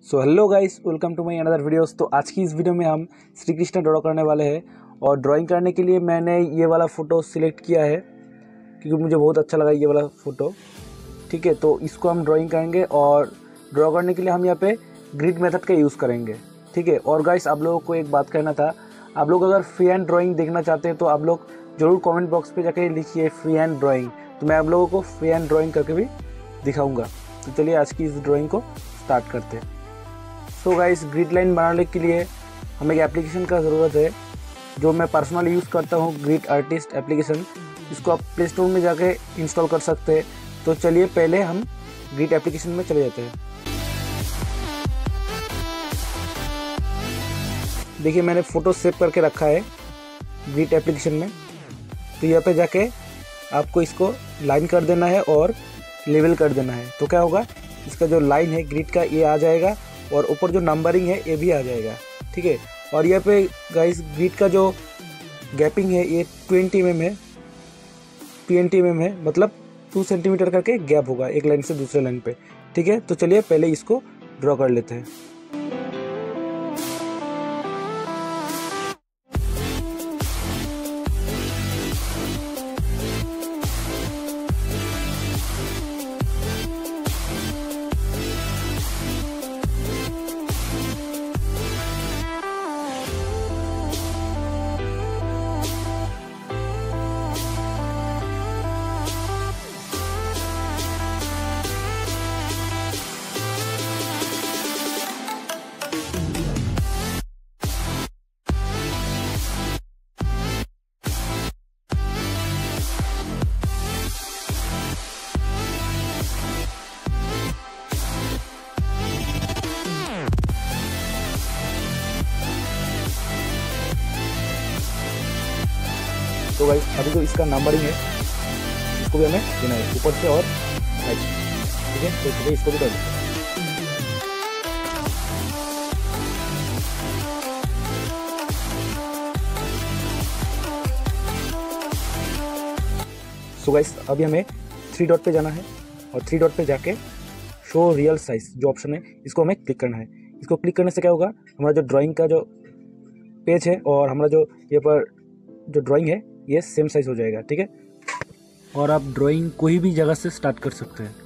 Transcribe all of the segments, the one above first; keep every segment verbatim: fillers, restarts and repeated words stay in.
So hello guys, welcome to my another videos. तो आज की इस वीडियो में हम श्री कृष्ण ड्रॉ करने वाले हैं और ड्राइंग करने के लिए मैंने ये वाला फ़ोटो सिलेक्ट किया है क्योंकि मुझे बहुत अच्छा लगा ये वाला फ़ोटो। ठीक है, तो इसको हम ड्राइंग करेंगे और ड्रॉ करने के लिए हम यहाँ पे ग्रिड मेथड का यूज़ करेंगे। ठीक है, और गाइस आप लोगों को एक बात कहना था, आप लोग अगर फ्री हैंड ड्राइंग देखना चाहते हैं तो आप लोग ज़रूर कॉमेंट बॉक्स पर जाके लिखिए फ्री हैंड ड्राइंग, तो मैं आप लोगों को फ्री हैंड ड्राइंग करके भी दिखाऊँगा। तो चलिए आज की इस ड्राइंग को स्टार्ट करते हैं। तो गाइस ग्रिड लाइन बनाने के लिए हमें एक एप्लीकेशन का ज़रूरत है जो मैं पर्सनली यूज़ करता हूँ, ग्रिड आर्टिस्ट एप्लीकेशन। इसको आप प्ले स्टोर में जाके इंस्टॉल कर सकते हैं। तो चलिए पहले हम ग्रिड एप्लीकेशन में चले जाते हैं। देखिए मैंने फ़ोटो सेव करके रखा है ग्रिड एप्लीकेशन में। तो यहाँ पे जाके आपको इसको लाइन कर देना है और लेवल कर देना है। तो क्या होगा, इसका जो लाइन है ग्रिड का ये आ जाएगा और ऊपर जो नंबरिंग है ये भी आ जाएगा। ठीक है, और यहाँ पे गाइस ग्रिड का जो गैपिंग है ये ट्वेंटी एम एम है, ट्वेंटी एम एम है, मतलब टू सेंटीमीटर करके गैप होगा एक लाइन से दूसरे लाइन पे। ठीक है, तो चलिए पहले इसको ड्रॉ कर लेते हैं। तो गाइस अभी जो इसका नंबरिंग है इसको भी हमें देना है ऊपर से और साइड। ठीक है, तो चलिए इसको भी कर देते हैं। सो गाइस अभी हमें थ्री डॉट पे जाना है और थ्री डॉट पे जाके शो रियल साइज जो ऑप्शन है इसको हमें क्लिक करना है। इसको क्लिक करने से क्या होगा, हमारा जो ड्राइंग का जो पेज है और हमारा जो ये पर जो ड्राइंग है ये सेम साइज हो जाएगा। ठीक है, और आप ड्राइंग कोई भी जगह से स्टार्ट कर सकते हैं।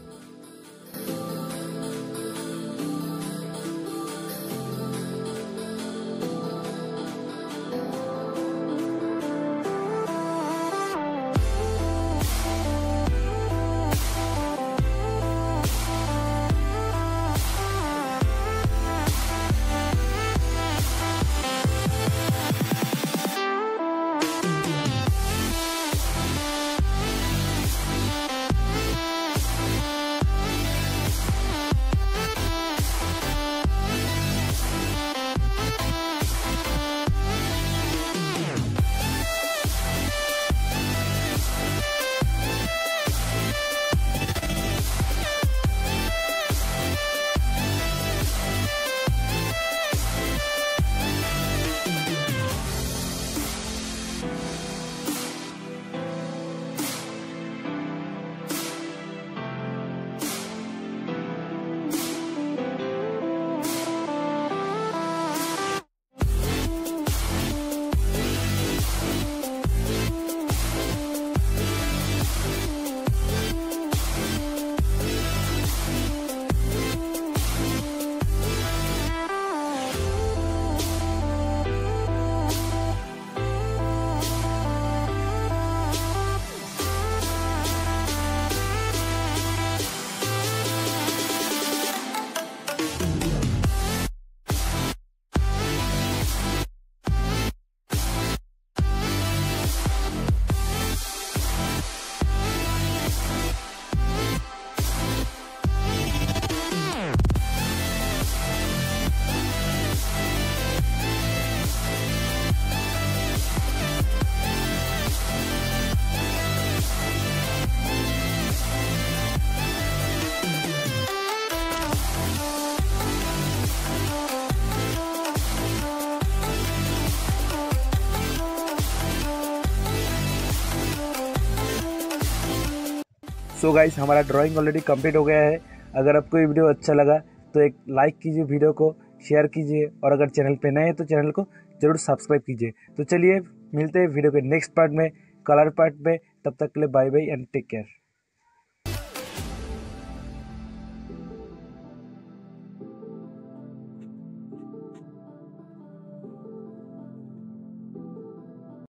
सो गाइस हमारा ड्राइंग ऑलरेडी कंप्लीट हो गया है। अगर आपको ये वीडियो अच्छा लगा तो एक लाइक कीजिए, वीडियो को शेयर कीजिए और अगर चैनल पे नए हैं तो चैनल को ज़रूर सब्सक्राइब कीजिए। तो चलिए मिलते हैं वीडियो के नेक्स्ट पार्ट में, कलर पार्ट में। तब तक के लिए bye bye and take care.